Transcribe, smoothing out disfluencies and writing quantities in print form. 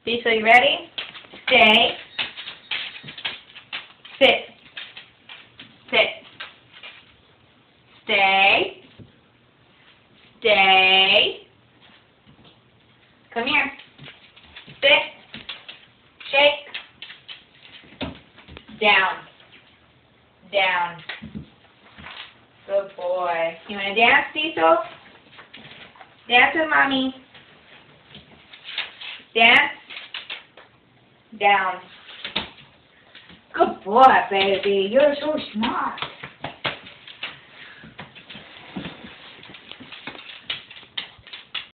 Cecil, you ready? Stay. Sit. Sit. Stay. Stay. Come here. Sit. Shake. Down. Down. Good boy. You want to dance, Cecil? Dance with Mommy. Dance. Down. Good boy, baby. You're so smart.